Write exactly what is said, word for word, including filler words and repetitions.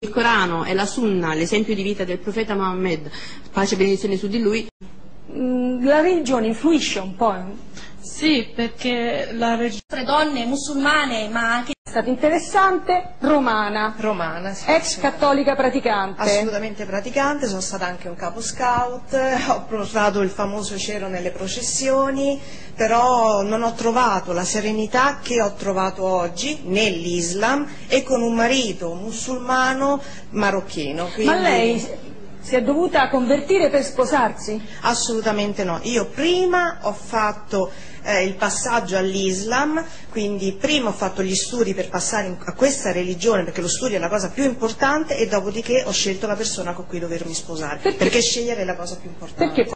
Il Corano e la Sunna, l'esempio di vita del profeta Mohammed, pace e benedizione su di lui. La religione influisce un po'? Sì, perché la religione... donne musulmane, ma anche... È stata interessante, romana, romana sì, ex sì. cattolica praticante. Assolutamente praticante, sono stata anche un capo scout, ho provato il famoso cero nelle processioni, però non ho trovato la serenità che ho trovato oggi nell'Islam e con un marito musulmano marocchino. Quindi... Ma lei si è dovuta convertire per sposarsi? Assolutamente no, io prima ho fatto eh, il passaggio all'Islam, quindi prima ho fatto gli studi per passare a questa religione, perché lo studio è la cosa più importante, e dopodiché ho scelto la persona con cui dovermi sposare, perché, perché scegliere è la cosa più importante. Perché